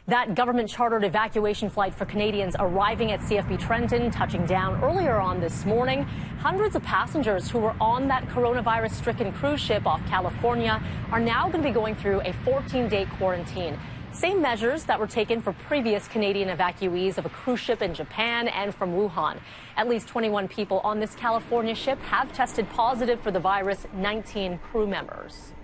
That government-chartered evacuation flight for Canadians arriving at CFB Trenton, touching down earlier on this morning. Hundreds of passengers who were on that coronavirus-stricken cruise ship off California are now going to be going through a 14-day quarantine. Same measures that were taken for previous Canadian evacuees of a cruise ship in Japan and from Wuhan. At least 21 people on this California ship have tested positive for the virus, 19 crew members.